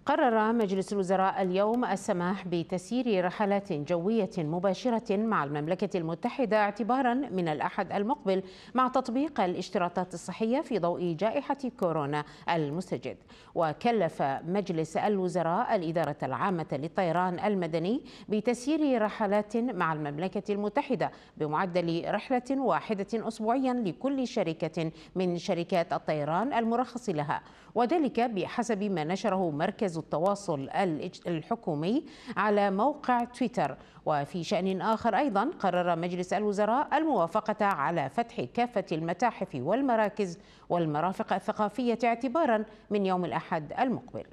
قرر مجلس الوزراء اليوم السماح بتسيير رحلات جوية مباشرة مع المملكة المتحدة اعتبارا من الأحد المقبل مع تطبيق الاشتراطات الصحية في ضوء جائحة كورونا المستجد. وكلف مجلس الوزراء الإدارة العامة للطيران المدني بتسيير رحلات مع المملكة المتحدة بمعدل رحلة واحدة أسبوعيا لكل شركة من شركات الطيران المرخص لها، وذلك بحسب ما نشره مركز التواصل الحكومي على موقع تويتر. وفي شأن آخر أيضا قرر مجلس الوزراء الموافقة على فتح كافة المتاحف والمراكز والمرافق الثقافية اعتبارا من يوم الأحد المقبل.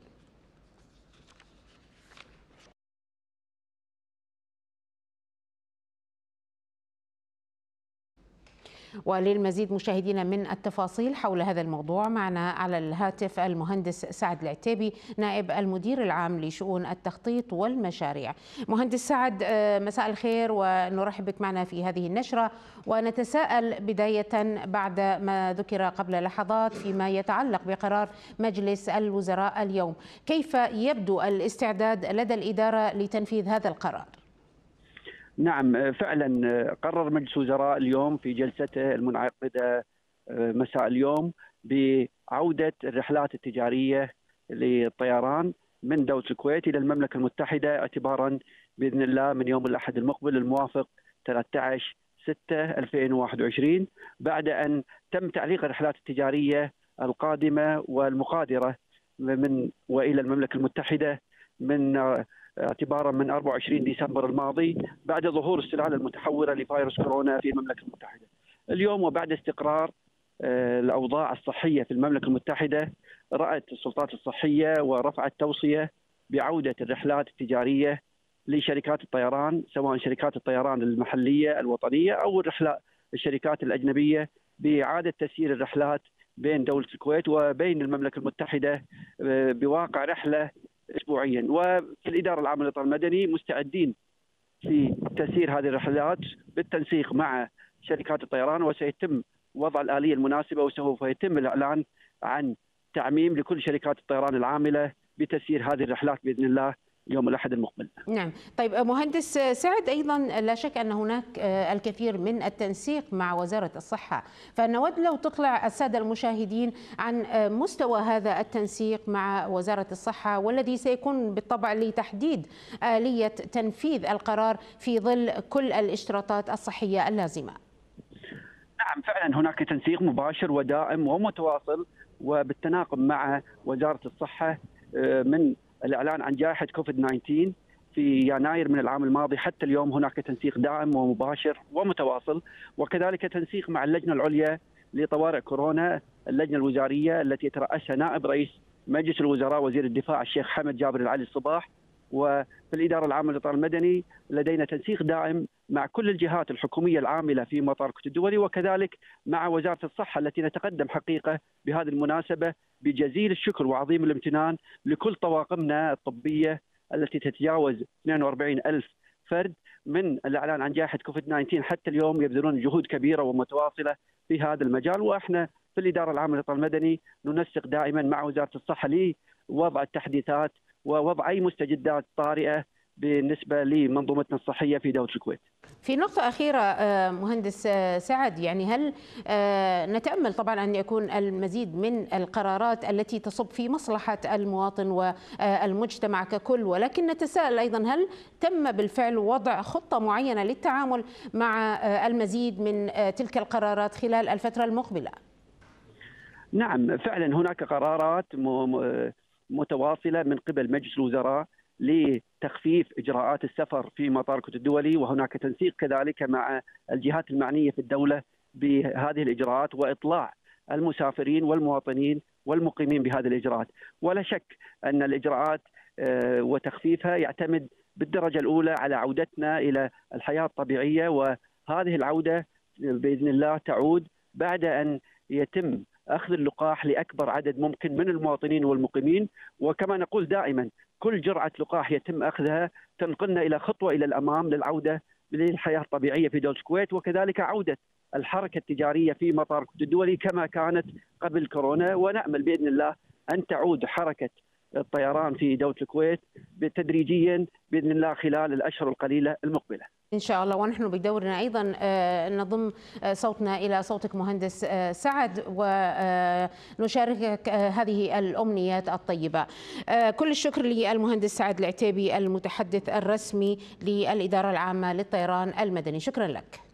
وللمزيد مشاهدينا من التفاصيل حول هذا الموضوع معنا على الهاتف المهندس سعد العتيبي نائب المدير العام لشؤون التخطيط والمشاريع. مهندس سعد، مساء الخير ونرحب بك معنا في هذه النشرة، ونتساءل بداية بعد ما ذكر قبل لحظات فيما يتعلق بقرار مجلس الوزراء اليوم، كيف يبدو الاستعداد لدى الإدارة لتنفيذ هذا القرار؟ نعم، فعلا قرر مجلس الوزراء اليوم في جلسته المنعقدة مساء اليوم بعودة الرحلات التجارية للطيران من دولة الكويت إلى المملكة المتحدة اعتبارا بإذن الله من يوم الأحد المقبل الموافق 13/6/2021، بعد أن تم تعليق الرحلات التجارية القادمة والمغادرة من وإلى المملكة المتحدة من اعتبارا من 24 ديسمبر الماضي بعد ظهور السلالة المتحورة لفيروس كورونا في المملكة المتحدة. اليوم وبعد استقرار الأوضاع الصحية في المملكة المتحدة، رأت السلطات الصحية ورفعت توصية بعودة الرحلات التجارية لشركات الطيران، سواء شركات الطيران المحلية الوطنية أو الشركات الأجنبية، بإعادة تسيير الرحلات بين دولة الكويت وبين المملكة المتحدة بواقع رحلة أسبوعيا. وفي الإدارة العامة للطيران المدني مستعدين في تسيير هذه الرحلات بالتنسيق مع شركات الطيران، وسيتم وضع الآلية المناسبة وسوف يتم الإعلان عن تعميم لكل شركات الطيران العاملة بتسيير هذه الرحلات بإذن الله يوم الأحد المقبل. نعم، طيب مهندس سعد، أيضا لا شك أن هناك الكثير من التنسيق مع وزارة الصحة، فنود لو تطلع السادة المشاهدين عن مستوى هذا التنسيق مع وزارة الصحة، والذي سيكون بالطبع لتحديد آلية تنفيذ القرار في ظل كل الاشتراطات الصحية اللازمة. نعم، فعلا هناك تنسيق مباشر ودائم ومتواصل وبالتناغم مع وزارة الصحة من الإعلان عن جائحة كوفيد-19 في يناير من العام الماضي حتى اليوم. هناك تنسيق دائم ومباشر ومتواصل، وكذلك تنسيق مع اللجنة العليا لطوارئ كورونا، اللجنة الوزارية التي يترأسها نائب رئيس مجلس الوزراء وزير الدفاع الشيخ حمد جابر العلي الصباح. وفي الإدارة العامة للطيران المدني لدينا تنسيق دائم مع كل الجهات الحكومية العاملة في مطار الكويت الدولي، وكذلك مع وزارة الصحة التي نتقدم حقيقة بهذه المناسبة بجزيل الشكر وعظيم الامتنان لكل طواقمنا الطبية التي تتجاوز 42 ألف فرد من الإعلان عن جائحة كوفيد-19 حتى اليوم، يبذلون جهود كبيرة ومتواصلة في هذا المجال. وإحنا في الإدارة العامة للطيران المدني ننسق دائما مع وزارة الصحة لوضع التحديثات ووضع أي مستجدات طارئة بالنسبة لمنظومتنا الصحية في دولة الكويت. في نقطة أخيرة مهندس سعد، يعني هل نتأمل طبعا أن يكون المزيد من القرارات التي تصب في مصلحة المواطن والمجتمع ككل، ولكن نتساءل أيضا هل تم بالفعل وضع خطة معينة للتعامل مع المزيد من تلك القرارات خلال الفترة المقبلة؟ نعم، فعلا هناك قرارات متواصلة من قبل مجلس الوزراء لتخفيف إجراءات السفر في مطار الكويت الدولي، وهناك تنسيق كذلك مع الجهات المعنية في الدولة بهذه الإجراءات وإطلاع المسافرين والمواطنين والمقيمين بهذه الإجراءات. ولا شك أن الإجراءات وتخفيفها يعتمد بالدرجة الأولى على عودتنا إلى الحياة الطبيعية، وهذه العودة بإذن الله تعود بعد أن يتم أخذ اللقاح لأكبر عدد ممكن من المواطنين والمقيمين. وكما نقول دائما كل جرعة لقاح يتم أخذها تنقلنا إلى خطوة إلى الأمام للعودة للحياة الطبيعية في دولة الكويت، وكذلك عودة الحركة التجارية في مطار الكويت الدولي كما كانت قبل كورونا. ونأمل بإذن الله أن تعود حركة الطيران في دولة الكويت تدريجيا بإذن الله خلال الأشهر القليلة المقبلة إن شاء الله. ونحن بدورنا أيضا نضم صوتنا إلى صوتك مهندس سعد ونشاركك هذه الأمنيات الطيبة. كل الشكر للمهندس سعد العتيبي المتحدث الرسمي للإدارة العامة للطيران المدني. شكرا لك.